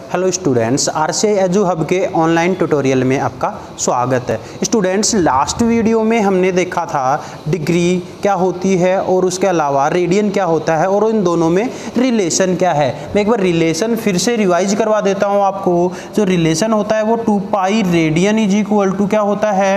Hello students, RCI Edu Hub के online tutorial में आपका स्वागत है। स्टूडेंट्स, लास्ट वीडियो में हमने देखा था डिग्री क्या होती है और उसके अलावा रेडियन क्या होता है और इन दोनों में रिलेशन क्या है। मैं एक बार रिलेशन फिर से रिवाइज करवा देता हूँ आपको। जो रिलेशन होता है वो 2 pi radian is equal to क्या होता है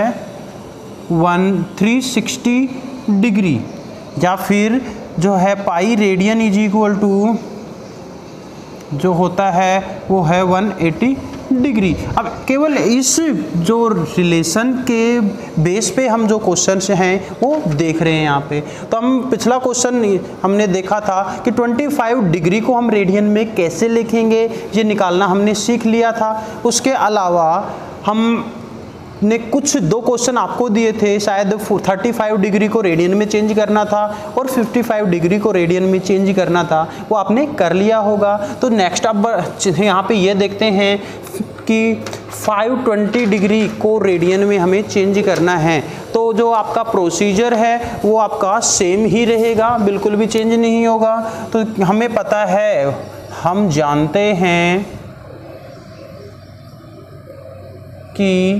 360 डिग्री, या फिर जो है pi radian is equal to जो होता है वो है 180 डिग्री। अब केवल इस जो रिलेशन के बेस पे हम जो क्वेश्चन हैं वो देख रहे हैं यहाँ पे। तो हम पिछला क्वेश्चन हमने देखा था कि 25 डिग्री को हम रेडियन में कैसे लिखेंगे ये निकालना हमने सीख लिया था। उसके अलावा हम ने कुछ 2 क्वेश्चन आपको दिए थे, शायद 35 डिग्री को रेडियन में चेंज करना था और 55 डिग्री को रेडियन में चेंज करना था, वो आपने कर लिया होगा। तो नेक्स्ट अब यहाँ पे ये देखते हैं कि 520 डिग्री को रेडियन में हमें चेंज करना है। तो जो आपका प्रोसीजर है वो आपका सेम ही रहेगा, बिल्कुल भी चेंज नहीं होगा। तो हमें पता है, हम जानते हैं कि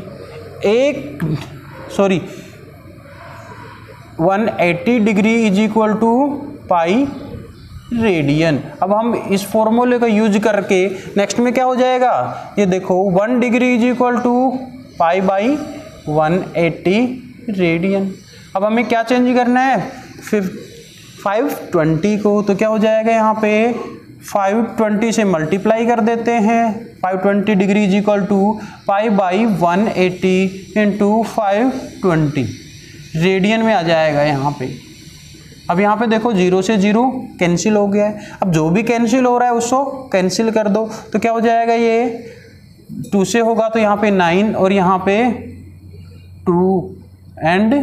180 degree is equal to pi radian. अब हम इस फॉर्मूले का यूज करके नेक्स्ट में क्या हो जाएगा, ये देखो 1 degree is equal to pi by 180 radian. अब हमें क्या चेंज करना है 520 को, तो क्या हो जाएगा यहाँ पे 520 से मल्टीप्लाई कर देते हैं। 520 degree is equal to pi by 180 into 520 radian में आ जाएगा यहाँ पे। अब यहाँ पे देखो 0 से 0 कैंसिल हो गया है। अब जो भी कैंसिल हो रहा है उसको कैंसिल कर दो, तो क्या हो जाएगा, ये 2 से होगा तो यहाँ पे 9 और यहाँ पे 2 एंड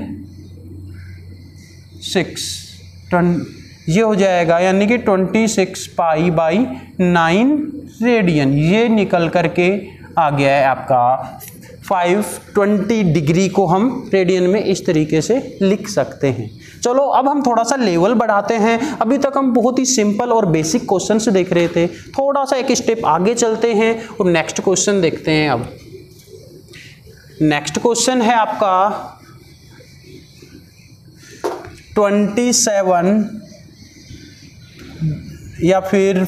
6 ये हो जाएगा, यानी कि 26 पाई बाई 9 रेडियन। ये निकल करके आ गया है आपका 520 डिग्री को हम रेडियन में इस तरीके से लिख सकते हैं। चलो अब हम थोड़ा सा लेवल बढ़ाते हैं। अभी तक हम बहुत ही सिंपल और बेसिक क्वेश्चंस देख रहे थे, थोड़ा सा एक स्टेप आगे चलते हैं और नेक्स्ट क्वेश्चन देखते हैं। अब नेक्स्ट क्वेश्चन है आपका 27 या फिर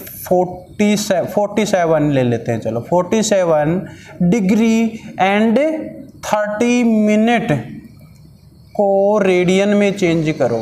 47 ले लेते हैं। चलो 47 डिग्री एंड 30 मिनट को रेडियन में चेंज करो,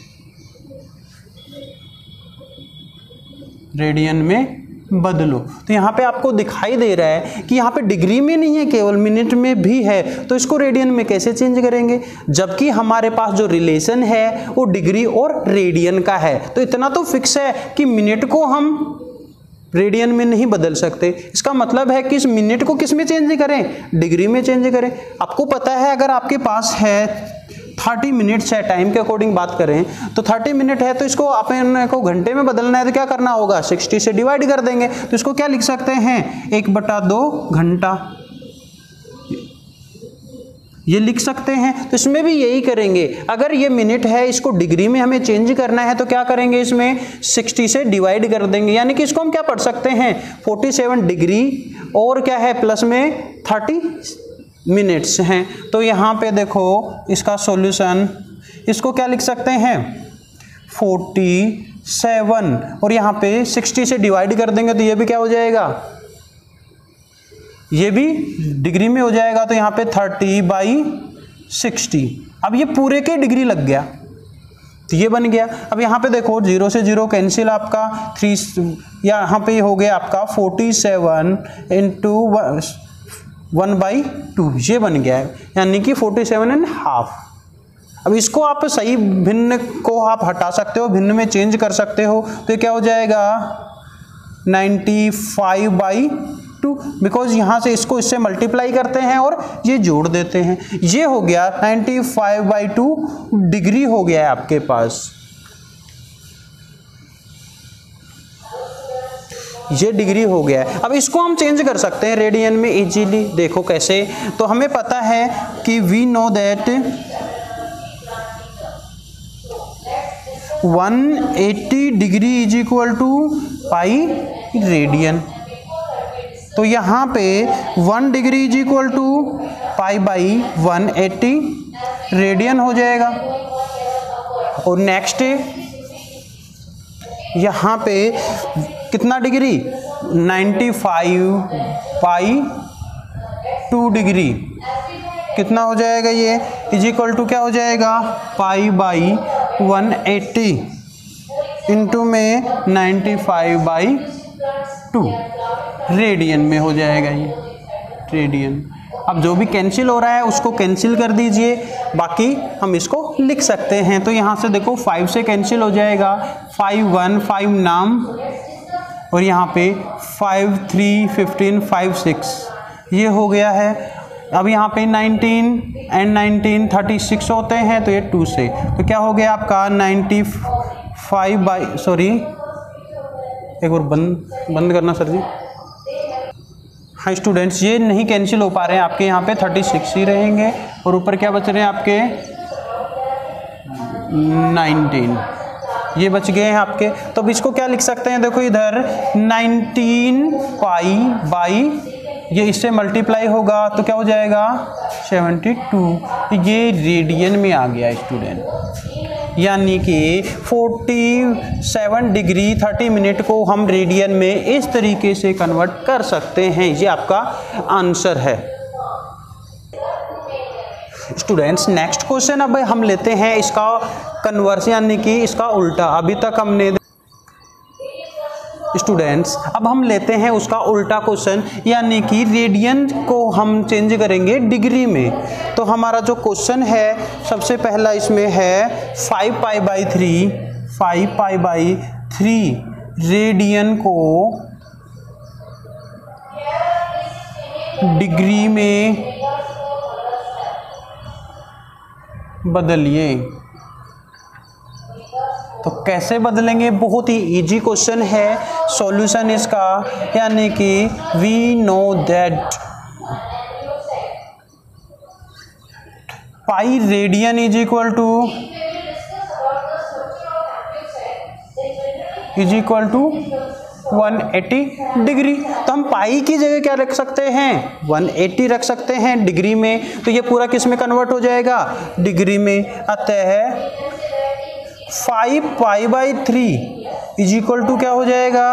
रेडियन में बदलो। तो यहाँ पे आपको दिखाई दे रहा है कि यहाँ पे डिग्री में नहीं है, केवल मिनट में भी है। तो इसको रेडियन में कैसे चेंज करेंगे, जबकि हमारे पास जो रिलेशन है वो डिग्री और रेडियन का है। तो इतना तो फिक्स है कि मिनट को हम रेडियन में नहीं बदल सकते। इसका मतलब है कि इस मिनट को किस में चेंज करें, डिग्री में चेंज करें। आपको पता है अगर आपके पास है 30 मिनट्स है, टाइम के अकॉर्डिंग बात करें तो 30 मिनट है, तो इसको अपन को घंटे में बदलना है तो क्या करना होगा, 60 से डिवाइड कर देंगे। तो इसको क्या लिख सकते हैं 1/2 घंटा, ये लिख सकते हैं। तो इसमें भी यही करेंगे। अगर ये मिनट है, इसको डिग्री में हमें चेंज करना है तो क्या करेंगे, इसमें 60 से डिवाइड कर देंगे। यानी कि इसको हम क्या पढ़ सकते हैं 47 डिग्री और क्या है प्लस में 30 मिनट्स हैं। तो यहाँ पे देखो इसका सॉल्यूशन, इसको क्या लिख सकते हैं 47 और यहाँ पे 60 से डिवाइड कर देंगे तो ये भी क्या हो जाएगा, ये भी डिग्री में हो जाएगा। तो यहाँ पे 30/60। अब ये पूरे के डिग्री लग गया तो ये बन गया। अब यहाँ पे देखो 0 से 0 कैंसिल, आपका 3 यहाँ पे हो गया आपका 47 इंटू 1/2, ये बन गया है, यानी कि 47.5। अब इसको आप सही भिन्न को आप हटा सकते हो, भिन्न में चेंज कर सकते हो। तो ये क्या हो जाएगा 95/2, बिकॉज यहाँ से इसको इससे मल्टीप्लाई करते हैं और ये जोड़ देते हैं। ये हो गया 95/2 डिग्री हो गया है आपके पास, ये डिग्री हो गया है। अब इसको हम चेंज कर सकते हैं रेडियन में इजीली। देखो कैसे, तो हमें पता है कि we know that 180 degree is equal to pi radian. तो यहाँ पे 1 degree is equal to pi by 180 radian हो जाएगा। और नेक्स्ट यहाँ पे कितना डिग्री 95 पाई 2 डिग्री कितना हो जाएगा, ये इज इक्वल टू क्या हो जाएगा पाई बाई 180 इंटू में 95 बाई 2 रेडियन में हो जाएगा ये रेडियन। अब जो भी कैंसिल हो रहा है उसको कैंसिल कर दीजिए, बाकी हम इसको लिख सकते हैं। तो यहाँ से देखो 5 से कैंसिल हो जाएगा, 5 1 5 नाम, और यहाँ पे 5 3 15 5 6 ये हो गया है। अब यहाँ पे 19 एंड 19 36 होते हैं, तो ये 2 से, तो क्या हो गया आपका 95 बाई, सॉरी एक बार बंद करना सर जी। हाँ स्टूडेंट्स, ये नहीं कैंसिल हो पा रहे हैं आपके, यहाँ पे 36 ही रहेंगे और ऊपर क्या बच रहे हैं आपके 19, ये बच गए हैं आपके। तो अब इसको क्या लिख सकते हैं, देखो इधर 19 पाई बाई, ये इससे मल्टीप्लाई होगा तो क्या हो जाएगा 72, ये रेडियन में आ गया स्टूडेंट, यानी कि 47 डिग्री 30 मिनट को हम रेडियन में इस तरीके से कन्वर्ट कर सकते हैं। ये आपका आंसर है स्टूडेंट्स। नेक्स्ट क्वेश्चन अब हम लेते हैं इसका कन्वर्स, यानी कि इसका उल्टा। अभी तक हमने स्टूडेंट्स अब हम लेते हैं उसका उल्टा क्वेश्चन, यानी कि रेडियन को हम चेंज करेंगे डिग्री में। तो हमारा जो क्वेश्चन है सबसे पहला इसमें है 5 पाई बाई 3 रेडियन को डिग्री में बदलिए। तो कैसे बदलेंगे, बहुत ही इजी क्वेश्चन है। सॉल्यूशन इसका, यानी कि we know that pi radian is equal to 180 degree. तो हम पाई की जगह क्या रख सकते हैं 180 रख सकते हैं डिग्री में, तो ये पूरा किस में कन्वर्ट हो जाएगा डिग्री में। अतः 5 pi by 3 is equal to क्या हो जाएगा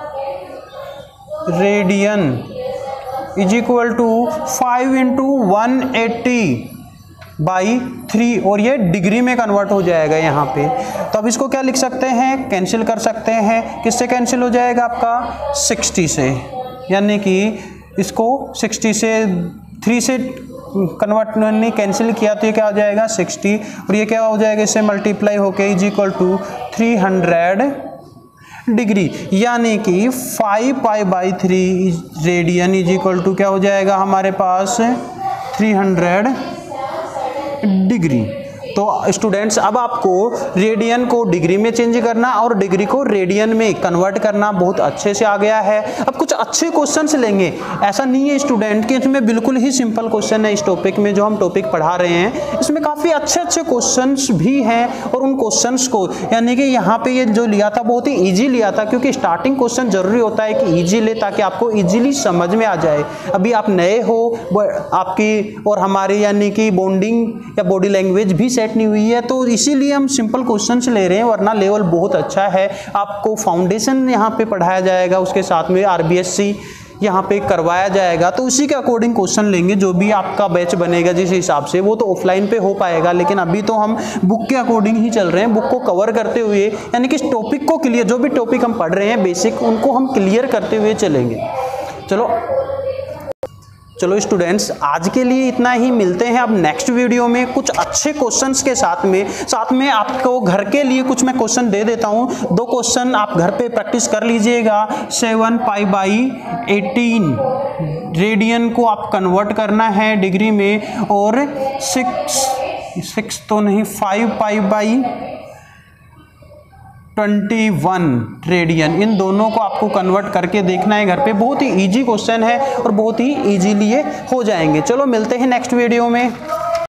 radian is equal to 5 into 180 by 3, और ये डिग्री में कन्वर्ट हो जाएगा यहाँ पे। तो अब इसको क्या लिख सकते हैं, कैंसिल कर सकते हैं। किससे कैंसिल हो जाएगा आपका 60 से, यानी कि इसको 60 से 3 से कन्वर्ट नहीं कैंसिल किया तो ये क्या हो जाएगा 60, और ये क्या हो जाएगा इससे मल्टीप्लाई होके इज इक्वल टू 300 डिग्री, यानी कि 5 pi by 3 radian is equal to क्या हो जाएगा हमारे पास 300 डिग्री। तो स्टूडेंट्स अब आपको रेडियन को डिग्री में चेंज करना और डिग्री को रेडियन में कन्वर्ट करना बहुत अच्छे से आ गया है। अब कुछ अच्छे क्वेश्चंस लेंगे, ऐसा नहीं है स्टूडेंट कि इसमें बिल्कुल ही सिंपल क्वेश्चन है। इस टॉपिक में जो हम टॉपिक पढ़ा रहे हैं इसमें काफ़ी अच्छे अच्छे क्वेश्चंस भी हैं, और उन क्वेश्चंस को यानी कि यहाँ पे ये जो लिया था बहुत ही ईजी लिया था, क्योंकि स्टार्टिंग क्वेश्चन जरूरी होता है कि ईजी ले ताकि आपको ईजिली समझ में आ जाए। अभी आप नए हो, आपकी और हमारी यानी कि बॉन्डिंग या बॉडी लैंग्वेज भी सेट नहीं हुई है, तो इसीलिए हम सिंपल क्वेश्चंस ले रहे हैं, वरना लेवल बहुत अच्छा है। आपको फाउंडेशन यहाँ पे पढ़ाया जाएगा, उसके साथ में आरबीएससी यहाँ पे करवाया जाएगा, तो उसी के अकॉर्डिंग क्वेश्चन लेंगे। जो भी आपका बैच बनेगा जिस हिसाब से, वो तो ऑफलाइन पे हो पाएगा, लेकिन अभी तो हम बुक के अकॉर्डिंग ही चल रहे हैं। बुक को कवर करते हुए यानी कि इस टॉपिक को क्लियर, जो भी टॉपिक हम पढ़ रहे हैं बेसिक, उनको हम क्लियर करते हुए चलेंगे। चलो स्टूडेंट्स, आज के लिए इतना ही। मिलते हैं अब नेक्स्ट वीडियो में कुछ अच्छे क्वेश्चंस के साथ में आपको घर के लिए कुछ मैं क्वेश्चन दे देता हूं। 2 क्वेश्चन आप घर पे प्रैक्टिस कर लीजिएगा। 7 पाई बाई 18 रेडियन को आप कन्वर्ट करना है डिग्री में, और 6 तो नहीं 5 पाई बाई 21 रेडियन, इन दोनों को आपको कन्वर्ट करके देखना है घर पे। बहुत ही इजी क्वेश्चन है और बहुत ही इजीली ये हो जाएंगे। चलो मिलते हैं नेक्स्ट वीडियो में।